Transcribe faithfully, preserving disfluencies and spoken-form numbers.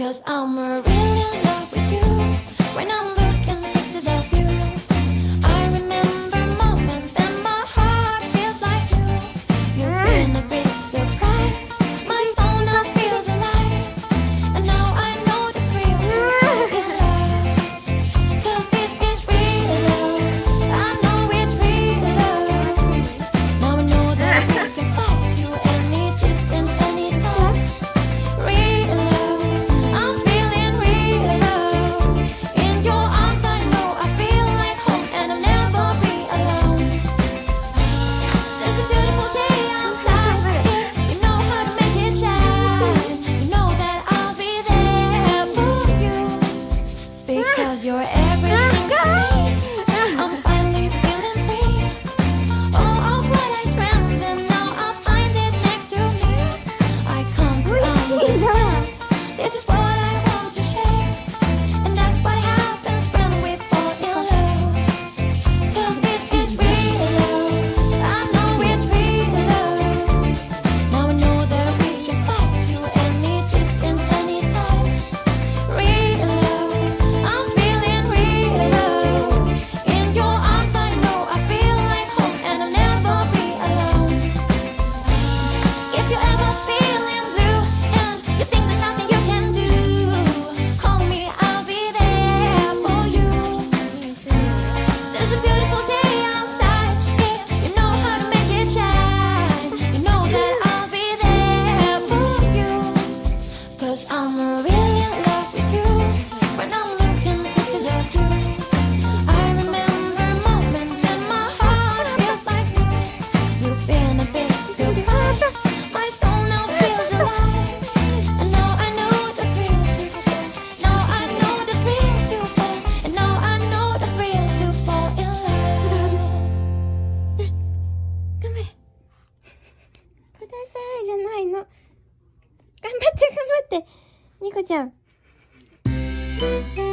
Cause I'm really in love with you. When I'm looking at pictures of you, I remember moments and my heart feels like you. You've been a big surprise. My soul now feels alive. And now I know the thrill to fall in love. Cause this is real love. I know it's real love. Now I know that we can fly to any distance, anytime. Real love. I'm feeling real love. In your arms I know I feel like home and I'll never be alone. There's a beautiful day outside. If you know how to make it shine, you know that I'll be there for you. Because you're everything to me. I'm finally feeling free. All of what I dreamed and now I find it next to me. I come to understand. This is what I want to share. And that's what happens when we fall in love. Cause this is real love. I know it's real love. Now I know that we can fly to any distance, anytime. Real love. I'm feeling real love. In your arms I know I feel like home and I'll never be alone. If you're ever feeling blue and you think there's nothing you can do, call me, I'll be there for you. There's a beautiful day outside. If you know how to make it shine, you know that I'll be there for you. Cause I'm really in love with you. When I'm looking at pictures of you, I remember moments and my heart feels like new. You've been a big surprise. My soul now feels alive. And now I know the thrill to fall. Now I know the thrill to fall. And now I know the thrill to fall in love. 頑張れ。くださいじゃないの。頑張って頑張って。ニコちゃん。